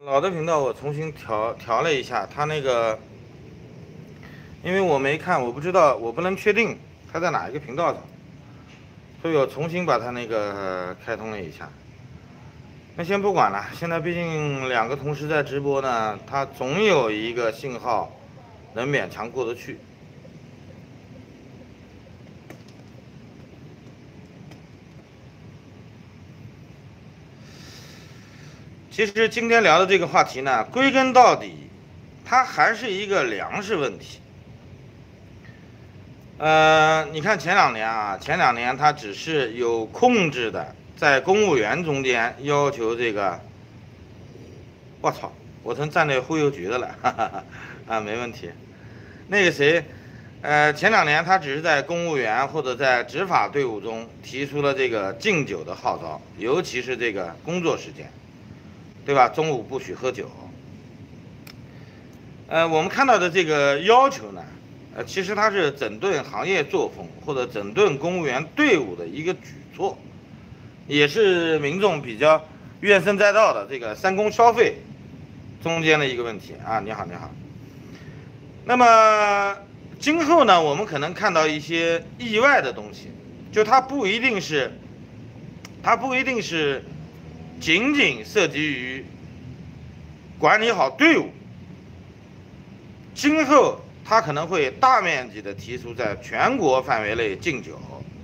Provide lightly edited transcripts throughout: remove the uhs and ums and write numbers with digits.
老的频道我重新调了一下，它那个，因为我没看，我不知道，我不能确定它在哪一个频道上，所以我重新把它那个开通了一下。那先不管了，现在毕竟两个同时在直播呢，它总有一个信号能勉强过得去。其实今天聊的这个话题呢，归根到底，它还是一个粮食问题。你看前两年它只是有控制的，在公务员中间要求这个，我操，我成战略忽悠局的了，哈哈哈，啊，没问题。那个谁，前两年他只是在公务员或者在执法队伍中提出了这个禁酒的号召，尤其是这个工作时间。对吧？中午不许喝酒。我们看到的这个要求呢，其实它是整顿行业作风或者整顿公务员队伍的一个举措，也是民众比较怨声载道的这个三公消费中间的一个问题啊。你好，你好。那么今后呢，我们可能看到一些意外的东西，就它不一定是仅仅涉及于管理好队伍，今后它可能会大面积的提出在全国范围内禁酒。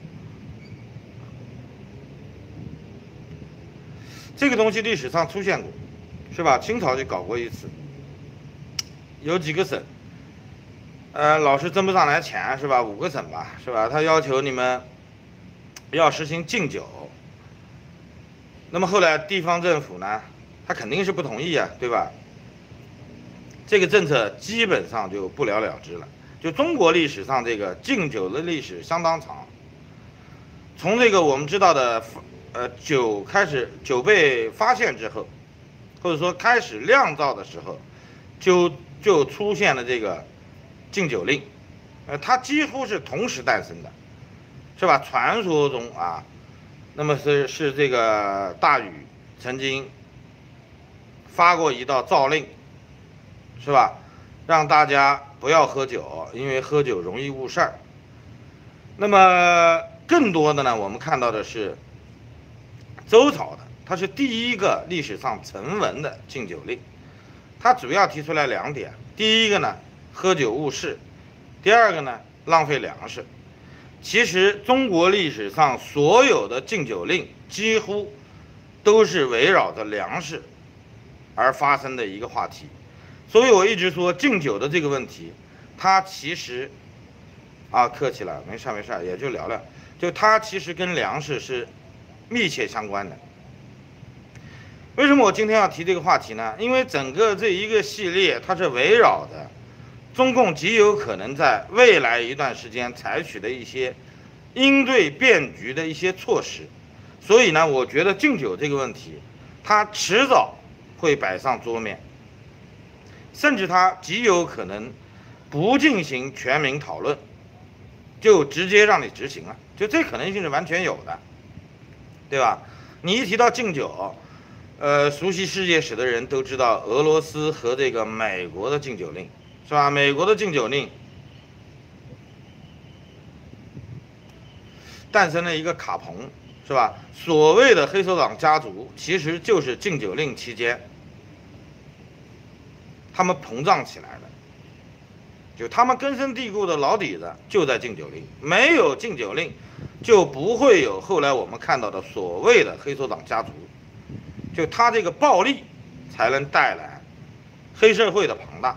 这个东西历史上出现过，是吧？清朝就搞过一次，有几个省，老是挣不上来钱，是吧？5个省吧，是吧？他要求你们要实行禁酒。那么后来地方政府呢，他肯定是不同意啊，对吧？这个政策基本上就不了了之了。就中国历史上这个禁酒的历史相当长，从这个我们知道的，酒被发现之后，或者说开始酿造的时候，就出现了这个禁酒令，它几乎是同时诞生的，是吧？传说中啊。那么是这个大禹曾经发过一道诏令，是吧？让大家不要喝酒，因为喝酒容易误事儿。那么更多的呢，我们看到的是周朝的，它是第一个历史上成文的禁酒令。它主要提出来2点：第一个呢，喝酒误事；第二个呢，浪费粮食。其实中国历史上所有的禁酒令几乎都是围绕着粮食而发生的一个话题，所以我一直说禁酒的这个问题，它其实客气了，没事没事，也就聊聊，就它其实跟粮食是密切相关的。为什么我今天要提这个话题呢？因为整个这一个系列它是围绕着中共极有可能在未来一段时间采取的一些应对变局的一些措施，所以呢，我觉得禁酒这个问题，它迟早会摆上桌面，甚至它极有可能不进行全民讨论，就直接让你执行了，就这可能性是完全有的，对吧？你一提到禁酒，熟悉世界史的人都知道俄罗斯和这个美国的禁酒令。是吧？美国的禁酒令诞生了一个卡彭，是吧？所谓的黑手党家族，其实就是禁酒令期间他们膨胀起来的，就他们根深蒂固的老底子就在禁酒令，没有禁酒令，就不会有后来我们看到的所谓的黑手党家族，就他这个暴力才能带来黑社会的庞大。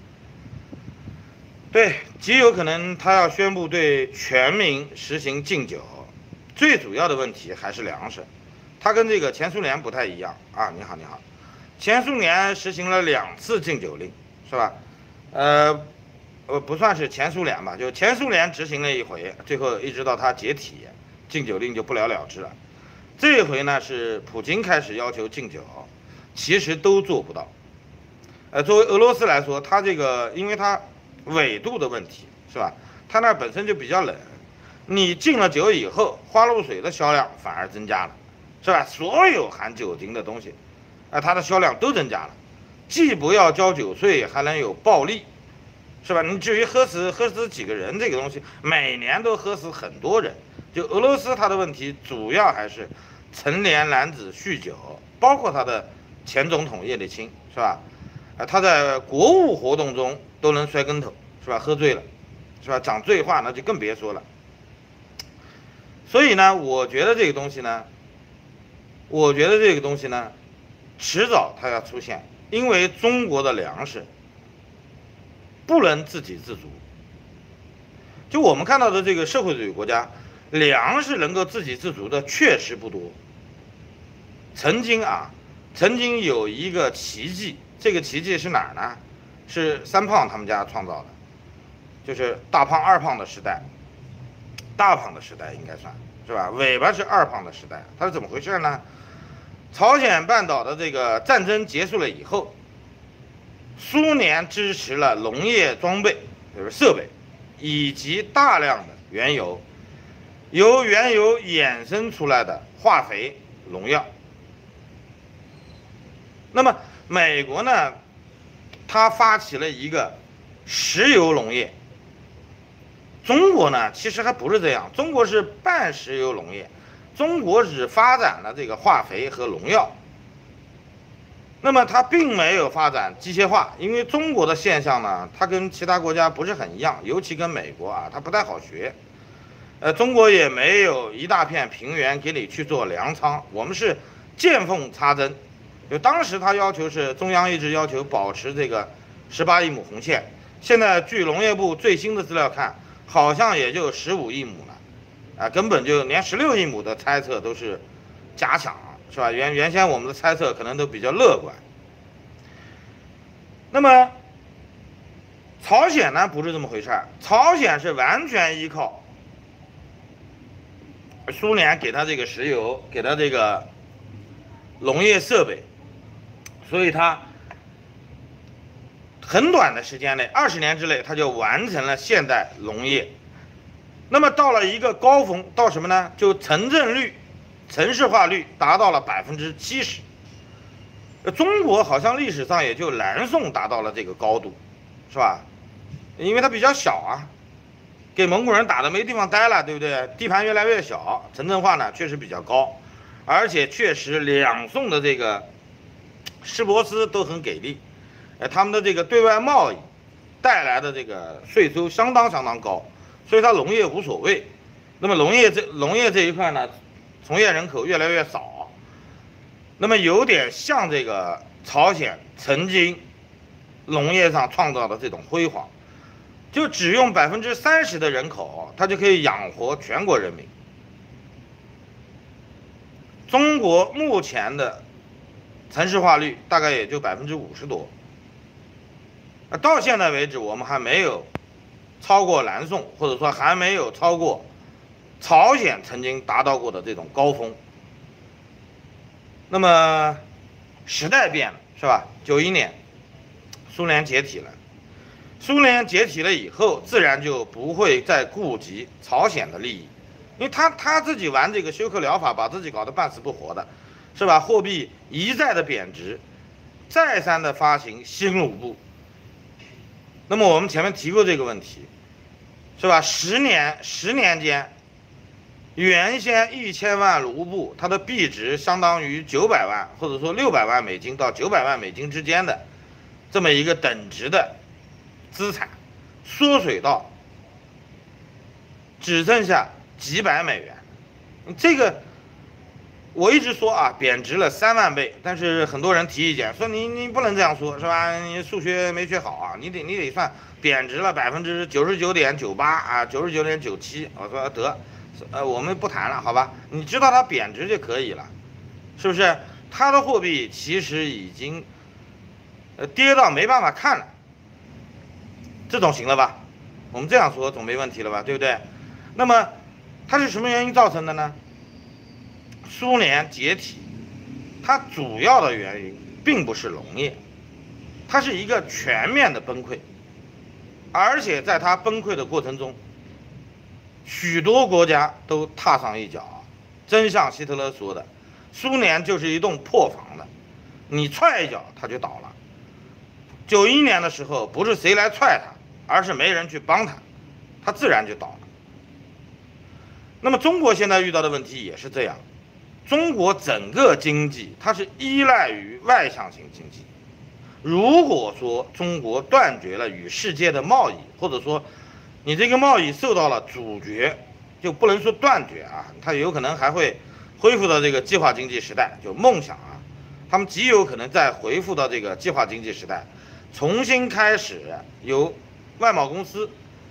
对，极有可能他要宣布对全民实行禁酒，最主要的问题还是粮食，它跟这个前苏联不太一样啊。你好，你好，前苏联实行了2次禁酒令，是吧？不算是前苏联吧，就前苏联执行了一回，最后一直到它解体，禁酒令就不了了之了。这一回呢，是普京开始要求禁酒，其实都做不到。作为俄罗斯来说，它这个因为它纬度的问题，是吧？它那本身就比较冷，你禁了酒以后，花露水的销量反而增加了，是吧？所有含酒精的东西，它的销量都增加了。 既不要交酒税，还能有暴利，是吧？你至于喝死几个人这个东西，每年都喝死很多人。就俄罗斯它的问题主要还是成年男子酗酒，包括他的前总统叶利钦，是吧？他在国务活动中都能摔跟头，是吧？喝醉了，是吧？讲醉话那就更别说了。所以呢，我觉得这个东西呢，迟早它要出现，因为中国的粮食不能自给自足。就我们看到的这个社会主义国家，粮食能够自给自足的确实不多。曾经有一个奇迹，这个奇迹是哪儿呢？是三胖他们家创造的，就是大胖二胖的时代，大胖的时代应该算是吧？尾巴是二胖的时代，它是怎么回事呢？朝鲜半岛的这个战争结束了以后，苏联支持了农业装备，就是设备，以及大量的原油，由原油衍生出来的化肥、农药。那么美国呢，它发起了一个石油农业。中国呢，其实还不是这样，中国是半石油农业，中国只发展了这个化肥和农药。那么它并没有发展机械化，因为中国的现象呢，它跟其他国家不是很一样，尤其跟美国啊，它不太好学。中国也没有一大片平原给你去做粮仓，我们是见缝插针。就当时他要求是中央一直要求保持这个18亿亩红线，现在据农业部最新的资料看，好像也就15亿亩了，根本就连16亿亩的猜测都是假想，是吧？原先我们的猜测可能都比较乐观。那么朝鲜呢不是这么回事儿，朝鲜是完全依靠苏联给他这个石油，给他这个农业设备。所以它很短的时间内，20年之内，它就完成了现代农业。那么到了一个高峰，到什么呢？就城镇率、城市化率达到了70%。中国好像历史上也就南宋达到了这个高度，是吧？因为它比较小啊，给蒙古人打的没地方待了，对不对？地盘越来越小，城镇化呢确实比较高，而且确实两宋的这个施伯斯都很给力，他们的这个对外贸易带来的这个税收相当高，所以它农业无所谓。那么农业这一块呢，从业人口越来越少，那么有点像这个朝鲜曾经农业上创造的这种辉煌，就只用30%的人口，它就可以养活全国人民。中国目前的城市化率大概也就50%多，到现在为止，我们还没有超过南宋，或者说还没有超过朝鲜曾经达到过的这种高峰。那么时代变了，是吧？91年，苏联解体了。苏联解体了以后，自然就不会再顾及朝鲜的利益，因为他自己玩这个休克疗法，把自己搞得半死不活的。是吧？货币一再的贬值，再三的发行新卢布。那么我们前面提过这个问题，是吧？10年间，原先1000万卢布，它的币值相当于900万，或者说600万美金到900万美金之间的这么一个等值的资产，缩水到只剩下几百美元。这个我一直说啊，贬值了3万倍，但是很多人提意见说你不能这样说，是吧？你数学没学好啊，你得算贬值了99.98%啊，99.97%。我说得，我们不谈了，好吧？你知道它贬值就可以了，是不是？它的货币其实已经跌到没办法看了，这种行了吧？我们这样说总没问题了吧？对不对？那么它是什么原因造成的呢？苏联解体，它主要的原因并不是农业，它是一个全面的崩溃，而且在它崩溃的过程中，许多国家都踏上一脚。真像希特勒说的，苏联就是一栋破房子，你踹一脚它就倒了。 91年的时候，不是谁来踹他，而是没人去帮他，他自然就倒了。那么中国现在遇到的问题也是这样，中国整个经济它是依赖于外向型经济。如果说中国断绝了与世界的贸易，或者说你这个贸易受到了阻绝，就不能说断绝啊，它有可能还会恢复到这个计划经济时代，就梦想啊，他们极有可能再回复到这个计划经济时代，重新开始由外贸公司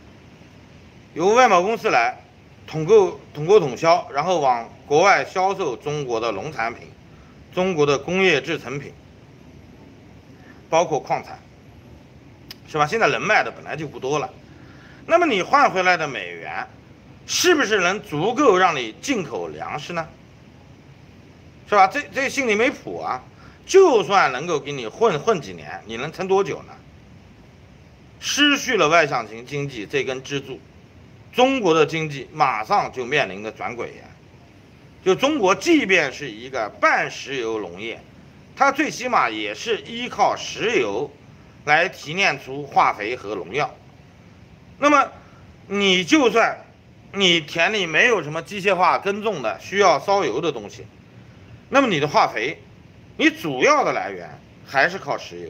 来统购统销，然后往国外销售中国的农产品、中国的工业制成品，包括矿产，是吧？现在能卖的本来就不多了，那么你换回来的美元，是不是能足够让你进口粮食呢？是吧？这心里没谱啊！就算能够给你混几年，你能撑多久呢？失去了外向型经济这根支柱，中国的经济马上就面临着转轨呀。就中国即便是一个半石油农业，它最起码也是依靠石油来提炼出化肥和农药。那么你就算你田里没有什么机械化耕种的需要烧油的东西，那么你的化肥，你主要的来源还是靠石油。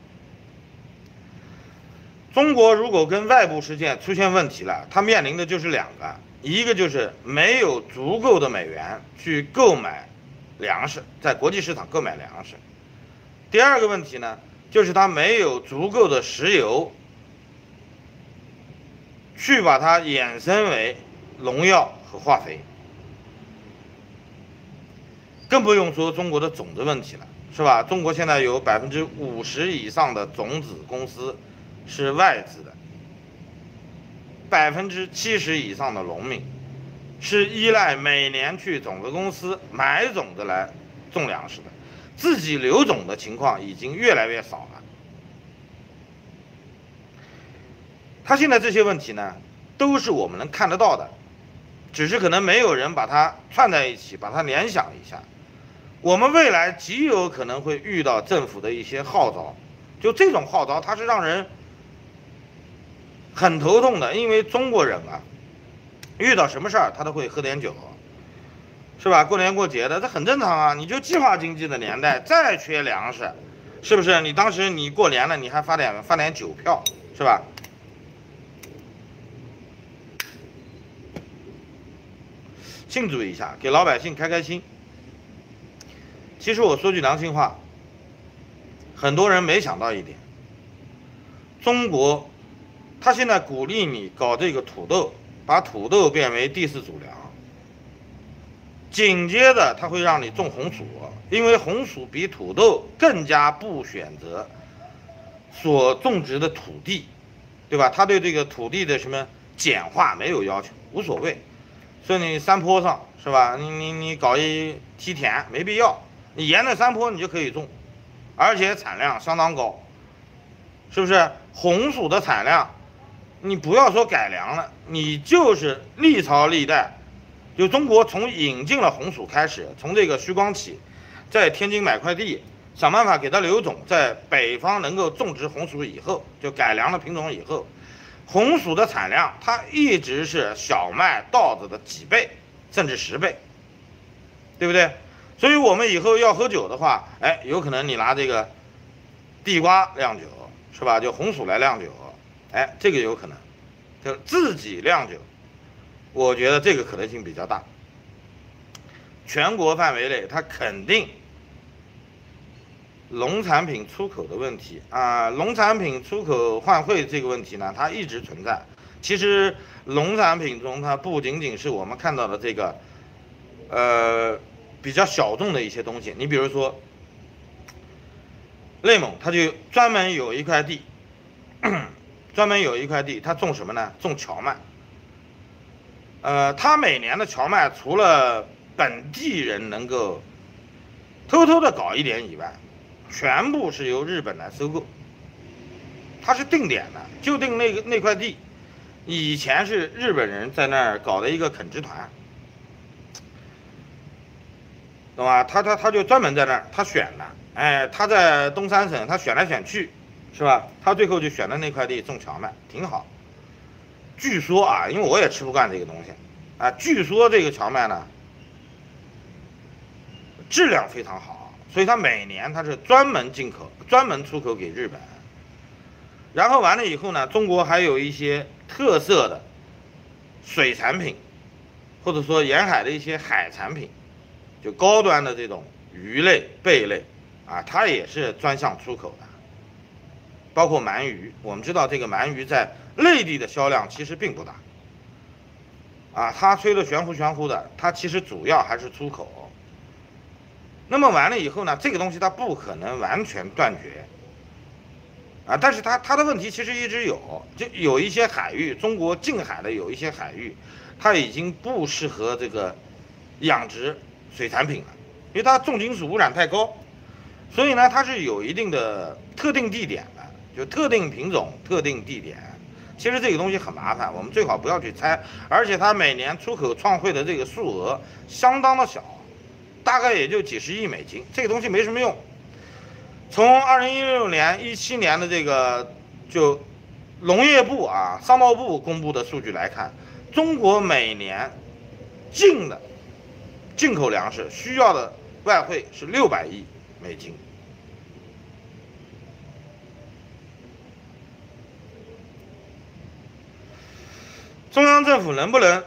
中国如果跟外部事件出现问题了，它面临的就是两个，一个就是没有足够的美元去购买粮食，在国际市场购买粮食；第二个问题呢，就是它没有足够的石油去把它衍生为农药和化肥。更不用说中国的种子问题了，是吧？中国现在有50%以上的种子公司是外资的，70%以上的农民是依赖每年去种子公司买种子来种粮食的，自己留种的情况已经越来越少了。他现在这些问题呢，都是我们能看得到的，只是可能没有人把它串在一起，把它联想一下。我们未来极有可能会遇到政府的一些号召，就这种号召它是让人很头痛的，因为中国人啊，遇到什么事儿他都会喝点酒，是吧？过年过节的，这很正常啊。你就计划经济的年代，再缺粮食，是不是？你当时你过年了，你还发点酒票，是吧？庆祝一下，给老百姓开开心。其实我说句良心话，很多人没想到一点，中国他现在鼓励你搞这个土豆，把土豆变为第4主粮，紧接着他会让你种红薯，因为红薯比土豆更加不选择所种植的土地，对吧？他对这个土地的什么简化没有要求，无所谓。所以你山坡上，是吧？你搞一梯田没必要，你沿着山坡你就可以种，而且产量相当高，是不是？红薯的产量，你不要说改良了，你就是历朝历代，就中国从引进了红薯开始，从这个徐光启在天津买块地，想办法给它留种，在北方能够种植红薯以后，就改良了品种以后，红薯的产量它一直是小麦、稻子的几倍，甚至10倍，对不对？所以我们以后要喝酒的话，哎，有可能你拿这个地瓜酿酒，是吧？就红薯来酿酒，哎，这个有可能，就自己酿酒，我觉得这个可能性比较大。全国范围内，它肯定农产品出口的问题啊，农产品出口换汇这个问题呢，它一直存在。其实农产品中，它不仅仅是我们看到的这个，比较小众的一些东西。你比如说，内蒙它就专门有一块地，它种什么呢？种荞麦。它每年的荞麦除了本地人能够偷偷的搞一点以外，全部是由日本来收购，它是定点的，就定那块地，以前是日本人在那儿搞的一个垦殖团，懂吧？他就专门在那儿，他选的，哎，他在东三省他选来选去， 是吧？他最后就选的那块地种荞麦，挺好。据说啊，因为我也吃不惯这个东西，啊，据说这个荞麦呢质量非常好，所以他每年他是专门进口、专门出口给日本。然后完了以后呢，中国还有一些特色的水产品，或者说沿海的一些海产品，就高端的这种鱼类、贝类，啊，它也是专项出口的。包括鳗鱼，我们知道这个鳗鱼在内地的销量其实并不大，啊，它吹得玄乎玄乎的，它其实主要还是出口。那么完了以后呢，这个东西它不可能完全断绝。啊，但是它的问题其实一直有，就有一些海域，中国近海的有一些海域，它已经不适合这个养殖水产品了，因为它重金属污染太高，所以呢，它是有一定的特定地点的，就特定品种、特定地点。其实这个东西很麻烦，我们最好不要去猜，而且它每年出口创汇的这个数额相当的小，大概也就几十亿美金，这个东西没什么用。从2016年、17年的这个就农业部啊、商贸部公布的数据来看，中国每年进口粮食需要的外汇是600亿美金。中央政府能不能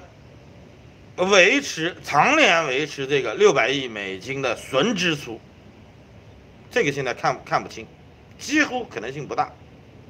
常年维持这个600亿美金的纯支出？这个现在看不清，几乎可能性不大。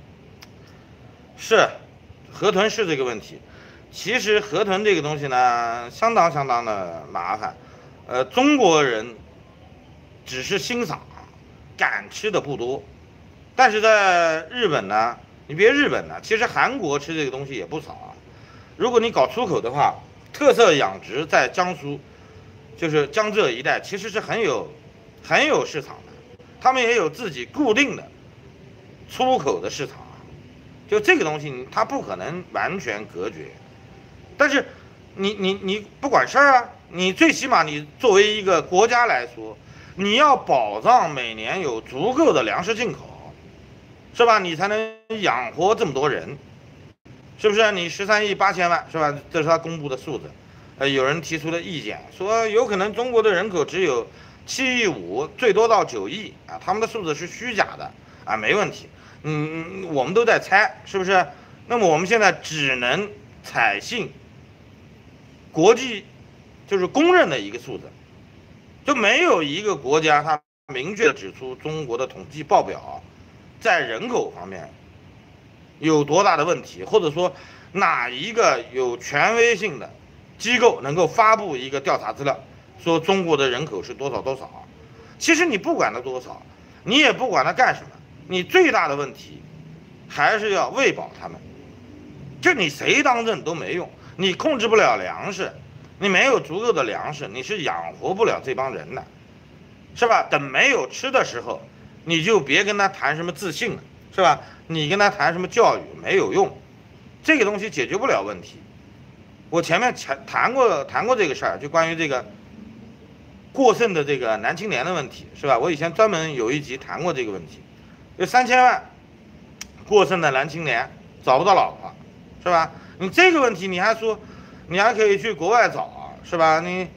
是，河豚是这个问题。其实河豚这个东西呢，相当的麻烦。中国人只是欣赏，敢吃的不多。但是在日本呢，你别日本呢，其实韩国吃这个东西也不少啊。如果你搞出口的话，特色养殖在江苏，就是江浙一带，其实是很有市场的。他们也有自己固定的出口的市场，就这个东西它不可能完全隔绝。但是你不管事儿啊，你最起码你作为一个国家来说，你要保障每年有足够的粮食进口，是吧？你才能养活这么多人，是不是？你13亿8千万，是吧？这是他公布的数字。有人提出了意见，说有可能中国的人口只有7亿5，最多到9亿啊，他们的数字是虚假的啊，没问题。我们都在猜，是不是？那么我们现在只能采信国际就是公认的一个数字，就没有一个国家它明确的指出中国的统计报表在人口方面有多大的问题，或者说哪一个有权威性的机构能够发布一个调查资料，说中国的人口是多少。其实你不管它多少，你也不管它干什么，你最大的问题还是要喂饱他们。就你谁当政都没用，你控制不了粮食，你没有足够的粮食，你是养活不了这帮人的，是吧？等没有吃的时候，你就别跟他谈什么自信了，是吧？你跟他谈什么教育没有用，这个东西解决不了问题。我前面谈过这个事儿，就关于这个过剩的这个男青年的问题，是吧？我以前专门有一集谈过这个问题，有3000万过剩的男青年找不到老婆，是吧？你这个问题你还说，你还可以去国外找，是吧？你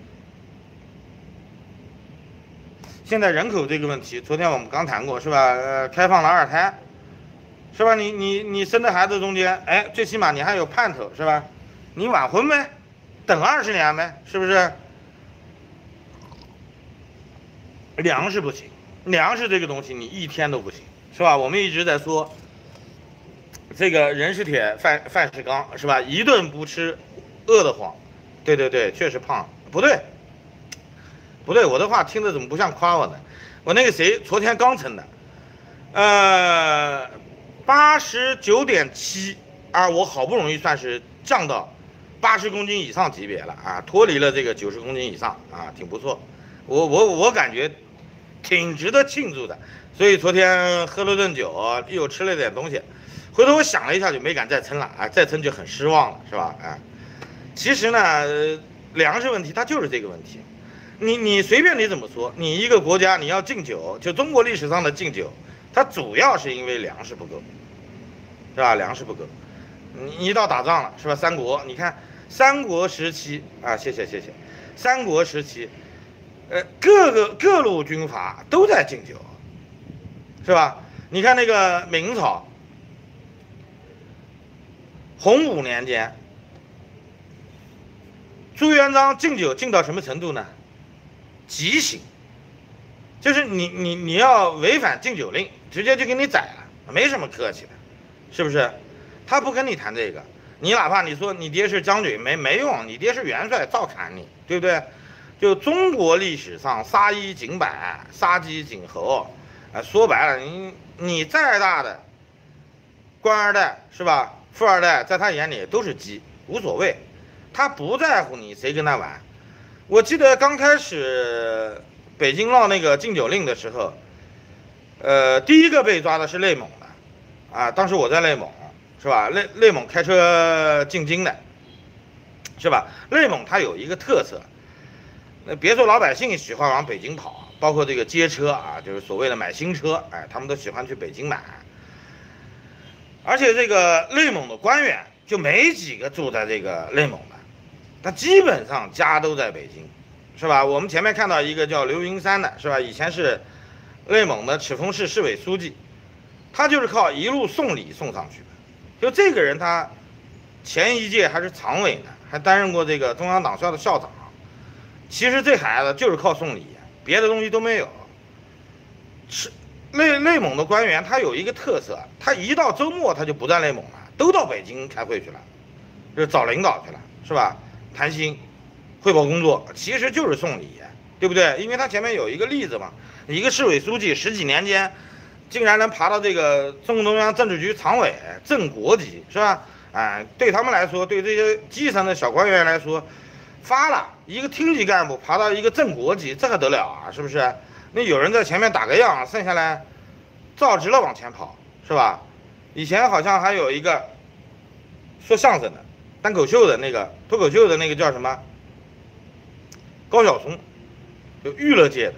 现在人口这个问题，昨天我们刚谈过，是吧？开放了2胎，是吧？你生的孩子中间，哎，最起码你还有盼头，是吧？你晚婚呗，等20年呗，是不是？粮食不行，粮食这个东西你一天都不行，是吧？我们一直在说，这个人是铁，饭是钢，是吧？一顿不吃，饿得慌。对，确实胖。不对，我的话听着怎么不像夸我呢？我那个谁，昨天刚称的，89.7啊，我好不容易算是降到80公斤以上级别了啊，脱离了这个90公斤以上啊，挺不错。我感觉挺值得庆祝的，所以昨天喝了顿酒，又吃了点东西，回头我想了一下就没敢再称了啊，再称就很失望了，是吧？啊，其实呢，粮食问题它就是这个问题，你随便你怎么说，你一个国家你要禁酒，就中国历史上的禁酒， 它主要是因为粮食不够，是吧？粮食不够，你一到打仗了，是吧？三国，你看三国时期啊，谢谢，三国时期，各路军阀都在敬酒，是吧？你看那个明朝洪武年间，朱元璋敬酒敬到什么程度呢？极刑，就是你要违反禁酒令，直接就给你宰了，没什么客气的，是不是？他不跟你谈这个，你哪怕你说你爹是将军，没用，你爹是元帅，照砍你，对不对？就中国历史上杀一儆百，杀鸡儆猴，说白了，你再大的官二代是吧？富二代，在他眼里都是鸡，无所谓，他不在乎你谁跟他玩。我记得刚开始北京闹那个禁酒令的时候，第一个被抓的是内蒙的，啊，当时我在内蒙，是吧？内蒙开车进京的，是吧？内蒙它有一个特色，别说老百姓喜欢往北京跑，包括这个街车啊，就是所谓的买新车，哎，他们都喜欢去北京买。而且这个内蒙的官员就没几个住在这个内蒙的。他基本上家都在北京，是吧？我们前面看到一个叫刘云山的，是吧？以前是内蒙的赤峰市市委书记，他就是靠一路送礼送上去的。就这个人，他前一届还是常委呢，还担任过这个中央党校的校长。其实这孩子就是靠送礼，别的东西都没有。是内蒙的官员，他有一个特色，他一到周末他就不在内蒙了，都到北京开会去了，就是找领导去了，是吧？谈心，汇报工作，其实就是送礼，对不对？因为他前面有一个例子嘛，一个市委书记10几年间，竟然能爬到这个中共中央政治局常委，正国级，是吧？哎，对他们来说，对这些基层的小官员来说，发了一个厅级干部爬到一个正国级，这还得了啊？是不是？那有人在前面打个样，剩下来照直了往前跑，是吧？以前好像还有一个说相声的。单口秀的那个脱口秀的那个叫什么？高晓松，就娱乐界的。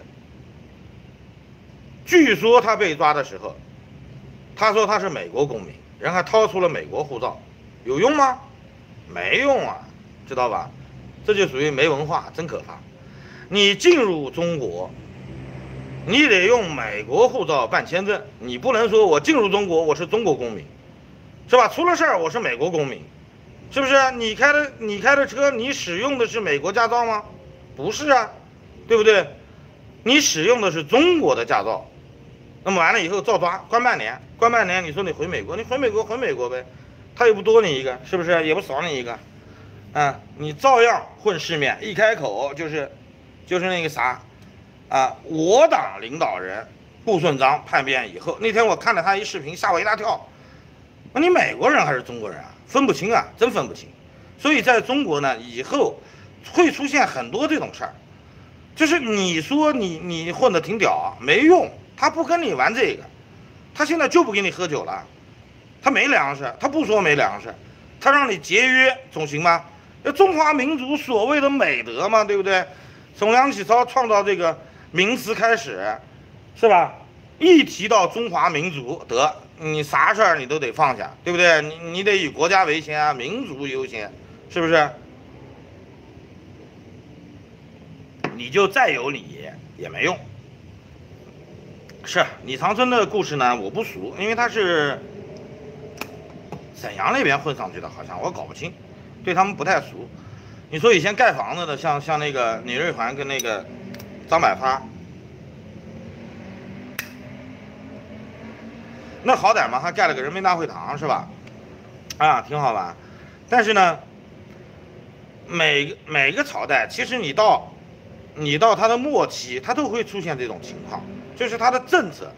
据说他被抓的时候，他说他是美国公民，人还掏出了美国护照，有用吗？没用啊，知道吧？这就属于没文化，真可怕。你进入中国，你得用美国护照办签证，你不能说我进入中国我是中国公民，是吧？出了事儿我是美国公民。是不是你开的车，你使用的是美国驾照吗？不是啊，对不对？你使用的是中国的驾照，那么完了以后照抓，关半年，你说你回美国，你回美国呗，他又不多你一个，是不是？也不少你一个，啊，你照样混世面，一开口就是那个啥，啊，我党领导人顾顺章叛变以后，那天我看了他一视频，吓我一大跳，你美国人还是中国人啊？分不清啊，真分不清。所以在中国呢，以后会出现很多这种事儿，就是你说你混得挺屌，没用，他不跟你玩这个，他现在就不给你喝酒了，他没粮食，他不说没粮食，他让你节约总行吗？中华民族所谓的美德嘛，对不对？从梁启超创造这个名词开始，是吧？一提到中华民族，得你啥事儿你都得放下，对不对？你得以国家为先啊，民族优先，是不是？你就再有理也没用。是李长春的故事呢，我不熟，因为他是沈阳那边混上去的，好像我搞不清，对他们不太熟。你说以前盖房子的，像那个李瑞环跟那个张百发，那好歹嘛，还盖了个人民大会堂，是吧？啊，挺好吧。但是呢，每个朝代，其实你到它的末期，它都会出现这种情况，就是它的政策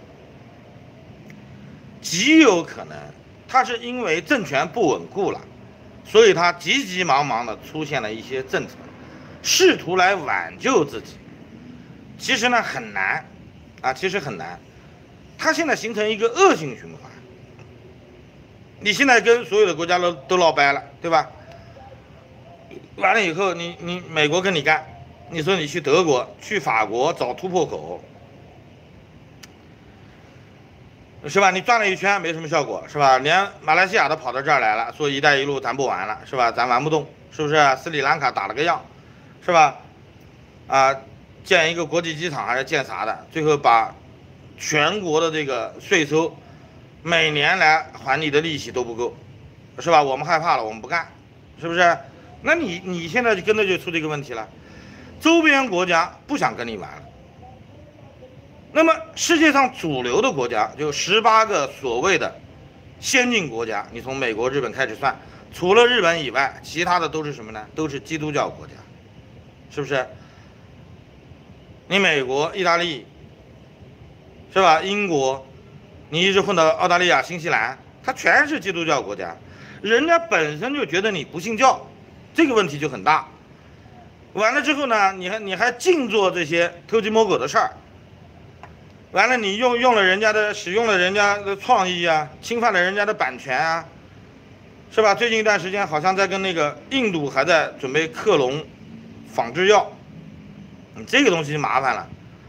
极有可能，它是因为政权不稳固了，所以它急急忙忙的出现了一些政策，试图来挽救自己。其实呢很难啊，其实很难。它现在形成一个恶性循环。你现在跟所有的国家都闹掰了，对吧？完了以后，你美国跟你干，你说你去德国、去法国找突破口， 是吧？你转了一圈没什么效果，是吧？连马来西亚都跑到这儿来了，说“一带一路”咱不玩了，是吧？咱玩不动，是不是？斯里兰卡打了个样，是吧？啊，建一个国际机场还是建啥的？最后把全国的这个税收每年来还你的利息都不够，是吧？我们害怕了，我们不干，是不是？那你现在就跟着就出这个问题了，周边国家不想跟你玩了。那么世界上主流的国家就18个所谓的先进国家，你从美国、日本开始算，除了日本以外，其他的都是什么呢？都是基督教国家，是不是？你美国、意大利，是吧？英国，你一直混到澳大利亚、新西兰，它全是基督教国家，人家本身就觉得你不信教，这个问题就很大。完了之后呢，你还净做这些偷鸡摸狗的事儿。完了，你使用了人家的创意啊，侵犯了人家的版权啊，是吧？最近一段时间好像在跟那个印度还在准备克隆仿制药，你这个东西就麻烦了。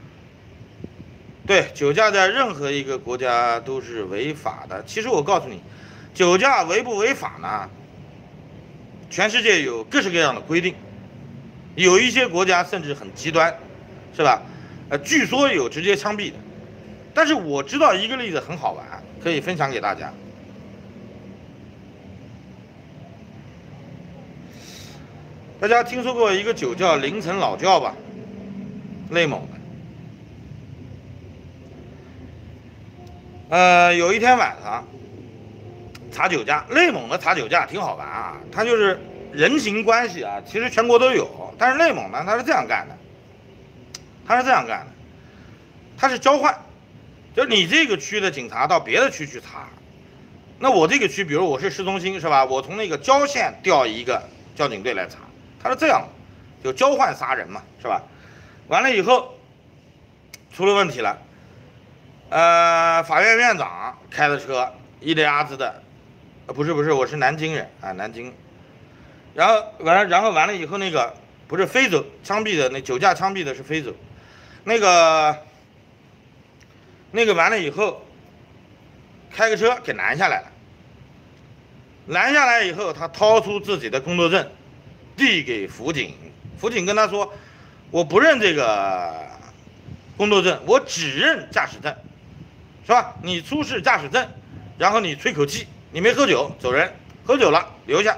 对，酒驾在任何一个国家都是违法的。其实我告诉你，酒驾违不违法呢？全世界有各式各样的规定，有一些国家甚至很极端，是吧？据说有直接枪毙的。但是我知道一个例子很好玩，可以分享给大家。大家听说过一个酒叫凌晨老窖吧？内蒙的。有一天晚上查酒驾，内蒙的查酒驾挺好玩啊，它就是人情关系啊，其实全国都有，但是内蒙呢，它是这样干的，它是交换。就你这个区的警察到别的区去查，那我这个区，比如我是市中心，是吧？我从那个郊县调一个交警队来查，他是这样的，就交换杀人嘛，是吧？完了以后出了问题了，法院院长开的车一溜鸭子的，不是，我是南京人啊，南京。然后完了以后，那个不是非洲枪毙的，那酒驾枪毙的是非洲，那个完了以后，开个车给拦下来了。拦下来以后，他掏出自己的工作证，递给辅警。辅警跟他说：“我不认这个工作证，我只认驾驶证，是吧？你出示驾驶证，然后你吹口气，你没喝酒走人，喝酒了留下。”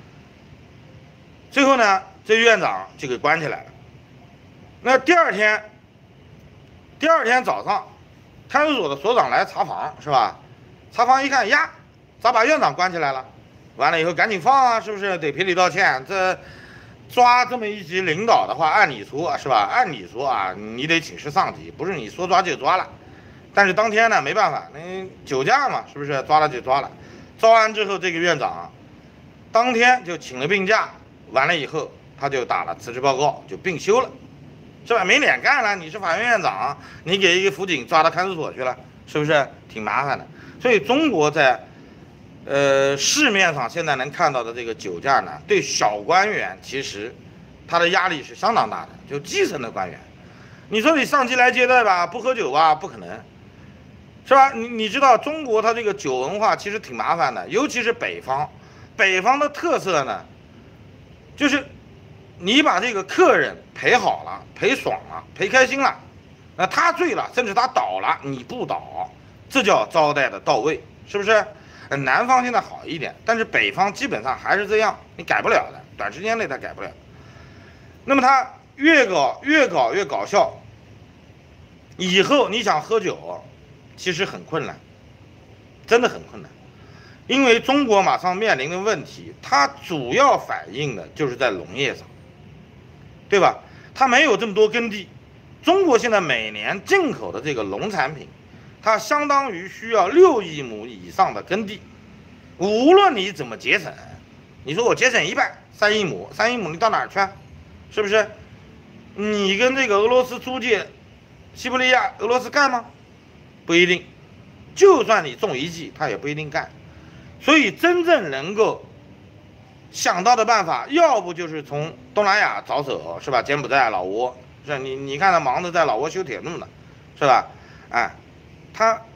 最后呢，这院长就给关起来了。那第二天早上，看守所的所长来查房，是吧？查房一看呀，咋把院长关起来了？完了以后赶紧放啊，是不是得赔礼道歉？这抓这么一级领导的话，按理说是吧？按理说啊，你得请示上级，不是你说抓就抓了。但是当天呢，没办法，那酒驾嘛，是不是抓了就抓了？抓完之后，这个院长当天就请了病假，完了以后他就打了辞职报告，就病休了。是吧？没脸干了，你是法院院长，你给一个辅警抓到看守所去了，是不是挺麻烦的？所以中国在市面上现在能看到的这个酒驾呢，对小官员其实他的压力是相当大的，就基层的官员，你说你上级来接待吧，不喝酒吧，不可能，是吧？你知道中国它这个酒文化其实挺麻烦的，尤其是北方的特色呢，就是你把这个客人陪好了，陪爽了，陪开心了，那他醉了，甚至他倒了，你不倒，这叫招待的到位，是不是？南方现在好一点，但是北方基本上还是这样，你改不了的，短时间内他改不了。那么他越搞越搞笑，以后你想喝酒，其实很困难，真的很困难，因为中国马上面临的问题，它主要反映的就是在农业上，对吧？它没有这么多耕地，中国现在每年进口的这个农产品，它相当于需要6亿亩以上的耕地，无论你怎么节省，你说我节省一半，3亿亩，3亿亩你到哪儿去啊？是不是？你跟这个俄罗斯租界、西伯利亚、俄罗斯干吗？不一定，就算你种1季，他也不一定干。所以真正能够想到的办法，要不就是从东南亚着手，是吧？柬埔寨、老挝，是你看他忙着在老挝修铁路呢，是吧？哎，他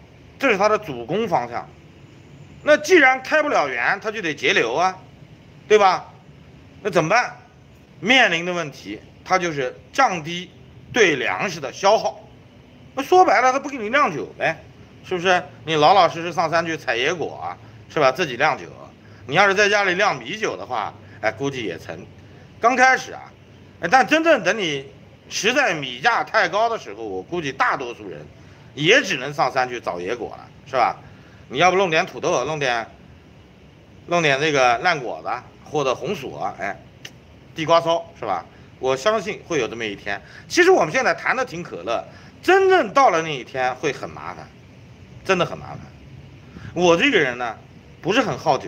这是他的主攻方向。那既然开不了源，他就得节流啊，对吧？那怎么办？面临的问题，他就是降低对粮食的消耗。那说白了，他不给你酿酒呗，是不是？你老老实实上山去采野果啊，是吧？自己酿酒。你要是在家里酿米酒的话，哎，估计也成。刚开始啊，但真正等你实在米价太高的时候，我估计大多数人也只能上山去找野果了，是吧？你要不弄点土豆，弄点这个烂果子或者红薯啊，哎，地瓜烧，是吧？我相信会有这么一天。其实我们现在谈的挺可乐，真正到了那一天会很麻烦，真的很麻烦。我这个人呢，不是很好酒，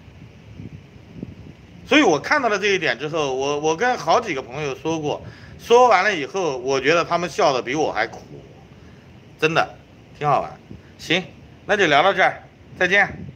所以我看到了这一点之后，我跟好几个朋友说过，说完了以后，我觉得他们笑得比我还苦，真的挺好玩。行，那就聊到这儿，再见。